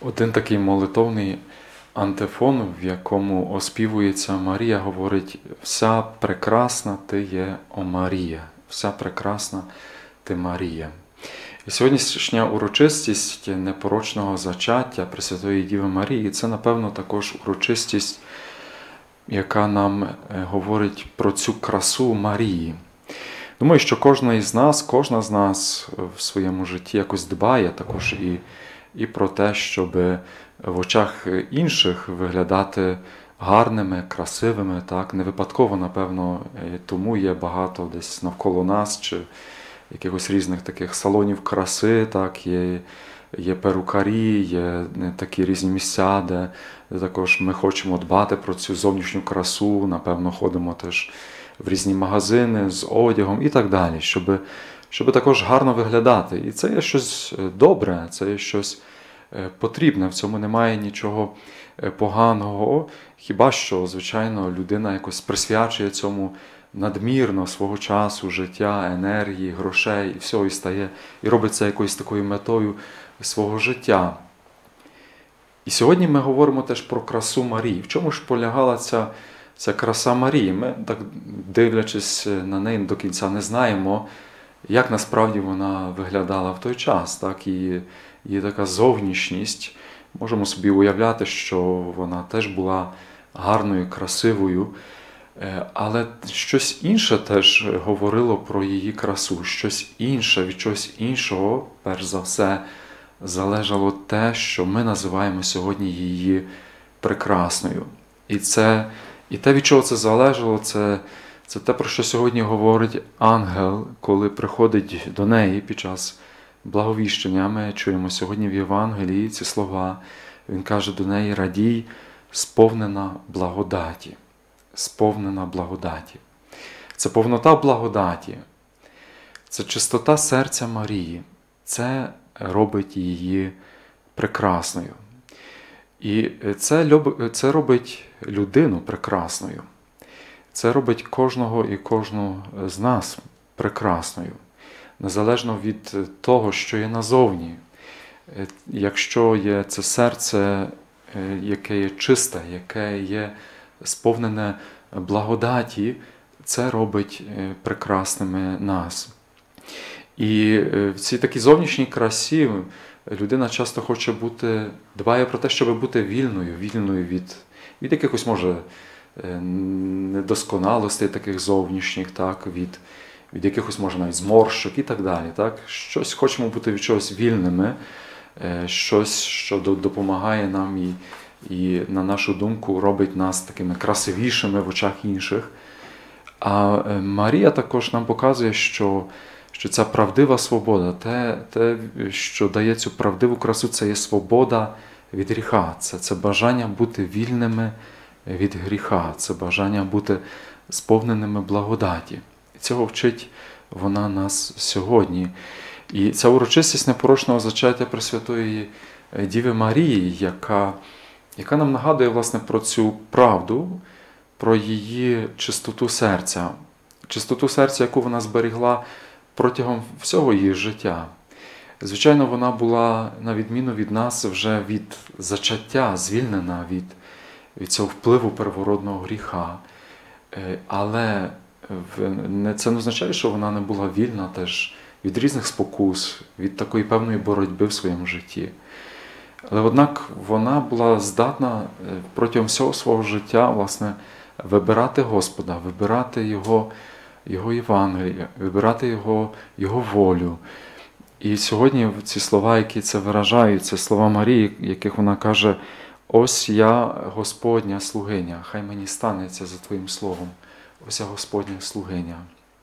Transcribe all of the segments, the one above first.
Один такий молитовний антифон, в якому оспівується Марія, говорить: «Вся прекрасна ти є, о Марія, вся прекрасна ти Марія». І сьогоднішня урочистість непорочного зачаття Пресвятої Діви Марії – це, напевно, також урочистість, яка нам говорить про цю красу Марії. Думаю, що кожна з нас в своєму житті якось дбає також і про те, щоб в очах інших виглядати гарними, красивими. Так? Не випадково, напевно, тому є багато десь навколо нас, чи якихось різних таких салонів краси, так? Є перукарі, є такі різні місця, де також ми хочемо дбати про цю зовнішню красу, напевно, ходимо теж в різні магазини з одягом і так далі, щоб також гарно виглядати. І це є щось добре, це є щось потрібне, в цьому немає нічого поганого. Хіба що, звичайно, людина якось присвячує цьому надмірно свого часу, життя, енергії, грошей і всього, і стає, і робить це якоюсь такою метою свого життя. І сьогодні ми говоримо теж про красу Марії. В чому ж полягала ця краса Марії? Ми, так дивлячись на неї, до кінця не знаємо, як насправді вона виглядала в той час. Так? Її така зовнішність. Можемо собі уявляти, що вона теж була гарною, красивою, але щось інше теж говорило про її красу. Щось інше, від чогось іншого, перш за все, залежало те, що ми називаємо сьогодні її прекрасною. І те, від чого це залежало, це те, про що сьогодні говорить ангел, коли приходить до неї під час благовіщення. Ми чуємо сьогодні в Євангелії ці слова. Він каже до неї: «Радій, сповнена благодаті». Сповнена благодаті. Це повнота благодаті. Це чистота серця Марії. Це робить її прекрасною. І це робить людину прекрасною. Це робить кожного і кожну з нас прекрасною. Незалежно від того, що є назовні. Якщо є це серце, яке є чисте, яке є сповнене благодаті, це робить прекрасними нас. І в цій такій зовнішній красі людина часто дбає про те, щоб бути вільною від якихось, може, недосконалостей таких зовнішніх, так, від якихось, може, навіть зморшок і так далі. Так? Хочемо бути від чогось вільними, щось, що допомагає нам і, на нашу думку, робить нас такими красивішими в очах інших. А Марія також нам показує, що ця правдива свобода, те, що дає цю правдиву красу, це є свобода від гріха. Це бажання бути вільними від гріха, це бажання бути сповненими благодаті. І цього вчить вона нас сьогодні. І ця урочистість непорочного зачаття Пресвятої Діви Марії, яка нам нагадує, власне, про цю правду, про її чистоту серця. Чистоту серця, яку вона зберігла протягом всього її життя. Звичайно, вона була, на відміну від нас, вже від зачаття звільнена від цього впливу первородного гріха. Але це не означає, що вона не була вільна теж від різних спокус, від такої певної боротьби в своєму житті. Але, однак, вона була здатна протягом всього свого життя, власне, вибирати Господа, вибирати Його Євангелія, вибирати Його волю. І сьогодні ці слова, які це виражають, це слова Марії, яких вона каже: «Ось я, Господня слугиня, хай мені станеться за Твоїм словом, ось я Господня слугиня».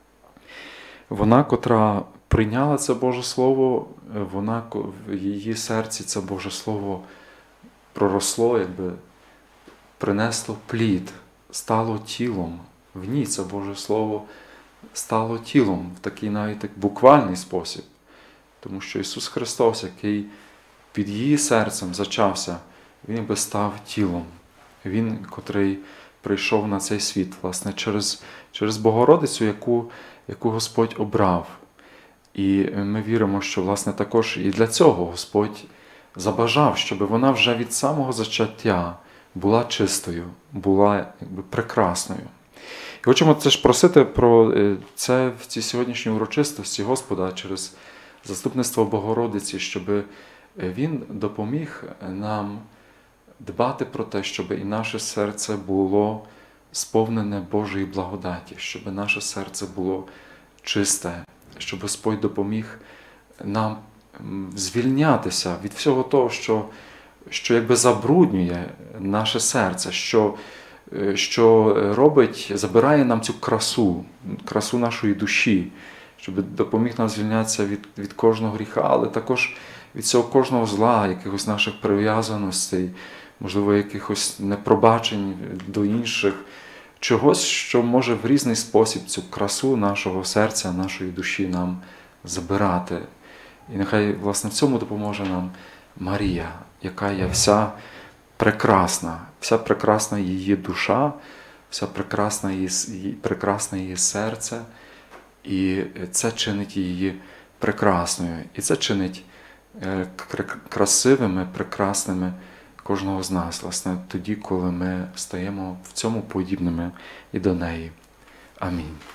Вона, котра прийняла це Боже Слово, в її серці це Боже Слово проросло, принесло плід, стало тілом. В ній це Боже Слово стало тілом в такий навіть буквальний спосіб. Тому що Ісус Христос, який під її серцем зачався, Він став тілом. Він, котрий прийшов на цей світ, власне, через Богородицю, яку Господь обрав. І ми віримо, що, власне, також і для цього Господь забажав, щоб вона вже від самого зачаття була чистою, була прекрасною. І хочемо теж просити про це в цій сьогоднішній урочистості Господа через заступництво Богородиці, щоб Він допоміг нам дбати про те, щоб і наше серце було сповнене Божої благодаті, щоб наше серце було чисте, щоб Господь допоміг нам звільнятися від всього того, що якби забруднює наше серце, що робить, забирає нам цю красу нашої душі, щоб допоміг нам звільнятися від кожного гріха, але також від цього кожного зла, якихось наших прив'язаностей, можливо, якихось непробачень до інших, чогось, що може в різний спосіб цю красу нашого серця, нашої душі нам забирати. І нехай, власне, в цьому допоможе нам Марія, яка є вся прекрасна її душа, вся прекрасне її серце, і це чинить її прекрасною. І це чинить красивими, прекрасними кожного з нас, власне, тоді, коли ми стаємо в цьому подібними і до неї. Амінь.